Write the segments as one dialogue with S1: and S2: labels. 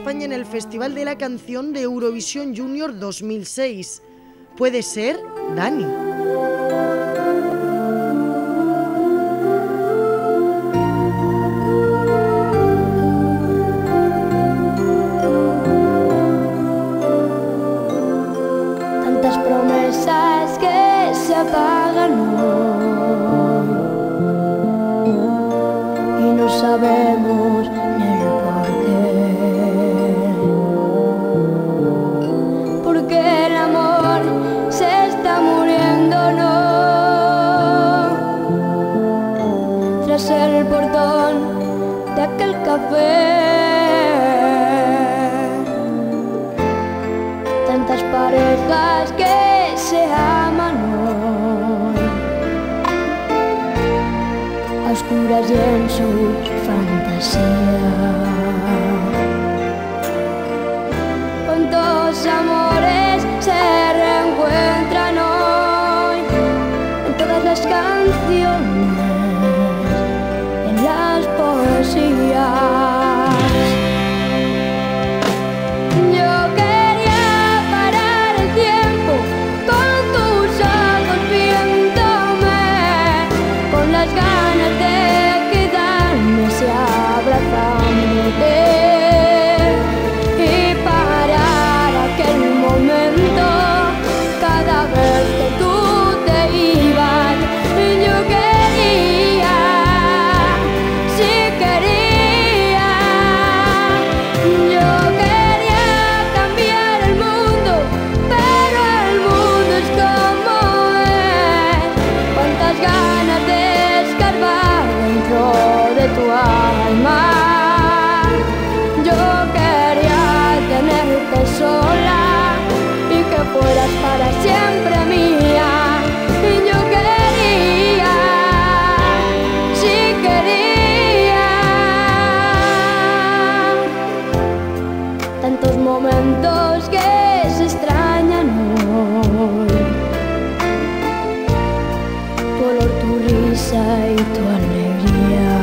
S1: España en el Festival de la Canción de Eurovisión Junior 2006. Puede ser Dani.
S2: Tantas promesas que se apagan hoy y no sabemos ni el porqué. Porque el amor se está muriendo, no. Tras el portón de aquel café. Tantas parejas que se aman hoy, a oscuras y en su fantasía. Cuántos amores se reencuentran hoy en todas las canciones, en las poesías. Y parar aquel momento cada vez que tú te ibas. Yo quería, sí quería, yo quería cambiar el mundo, pero el mundo es como es. Cuántas ganas de escarbar dentro de tu alma. Sola y que fueras para siempre mía. Yo quería, sí quería. Tantos momentos que se extrañan hoy, tu olor, tu risa y tu alegría.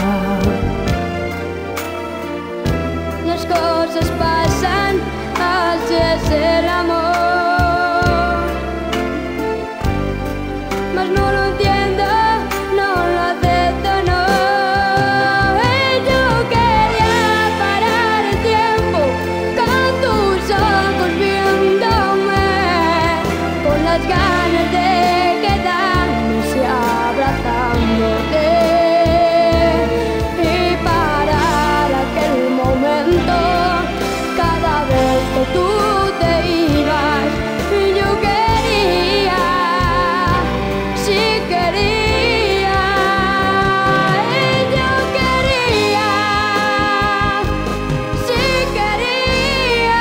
S2: Las cosas pasan, así es el amor, mas no lo entiendo, no lo acepto, no. Yo quería parar el tiempo con tus ojos viéndome, con las ganas de quedarnos y abrazándote, y parar aquel momento cada vez que tú te ibas. Yo quería, sí quería, yo quería, sí quería.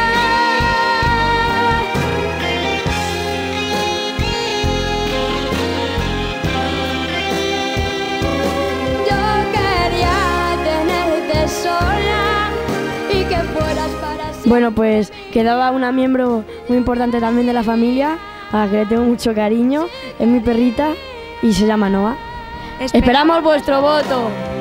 S2: Yo quería tenerte sola y que fueras para siempre.
S3: Bueno, pues quedaba una miembro muy importante también de la familia, a la que le tengo mucho cariño, es mi perrita y se llama Noah. Esperamos vuestro voto.